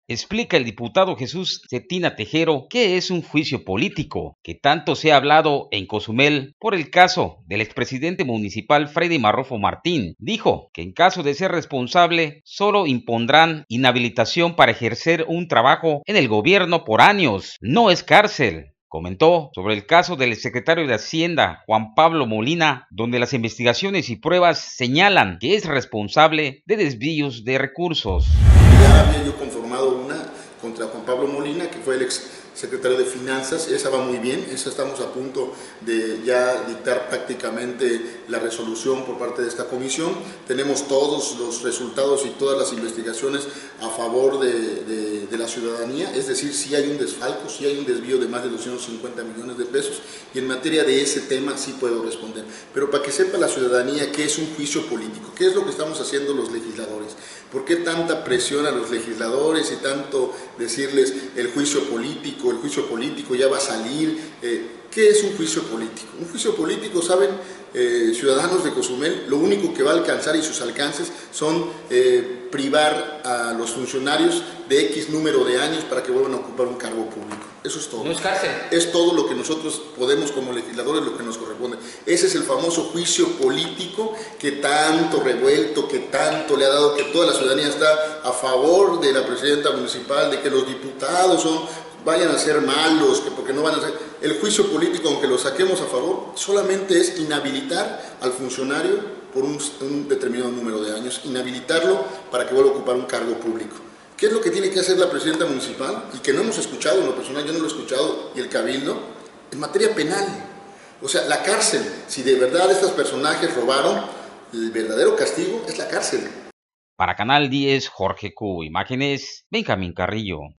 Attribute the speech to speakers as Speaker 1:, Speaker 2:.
Speaker 1: Explica el diputado Jesús Cetina Tejero qué es un juicio político, que tanto se ha hablado en Cozumel por el caso del expresidente municipal Freddy Marrufo Martín. Dijo que en caso de ser responsable, solo impondrán inhabilitación para ejercer un trabajo en el gobierno por años. No es cárcel. Comentó sobre el caso del secretario de Hacienda, Juan Pablo Molina, donde las investigaciones y pruebas señalan que es responsable de desvíos de recursos.
Speaker 2: Ya había yo conformado una contra Juan Pablo Molina, que fue el ex secretario de Finanzas. Esa va muy bien, esa estamos a punto de ya dictar prácticamente la resolución por parte de esta comisión. Tenemos todos los resultados y todas las investigaciones a favor de la ciudadanía, es decir, si hay un desfalco, si hay un desvío de más de 250 millones de pesos, y en materia de ese tema sí puedo responder. Pero para que sepa la ciudadanía qué es un juicio político, qué es lo que estamos haciendo los legisladores, por qué tanta presión a los legisladores y tanto decirles el juicio político ya va a salir. ¿Qué es un juicio político? Un juicio político, ¿saben? Ciudadanos de Cozumel, lo único que va a alcanzar y sus alcances son privar a los funcionarios de X número de años para que vuelvan a ocupar un cargo público. Eso es todo.
Speaker 3: No es cárcel.
Speaker 2: Es todo lo que nosotros podemos como legisladores, lo que nos corresponde. Ese es el famoso juicio político que tanto revuelto, que tanto le ha dado, que toda la ciudadanía está a favor de la presidenta municipal, de que los diputados vayan a ser malos, que porque no van a ser... El juicio político, aunque lo saquemos a favor, solamente es inhabilitar al funcionario por un determinado número de años, inhabilitarlo para que vuelva a ocupar un cargo público. ¿Qué es lo que tiene que hacer la presidenta municipal? Y que no hemos escuchado, en lo personal yo no lo he escuchado, y el cabildo, en materia penal. O sea, la cárcel, si de verdad estos personajes robaron, el verdadero castigo es la cárcel.
Speaker 1: Para Canal 10, Jorge Q. Imágenes, Benjamín Carrillo.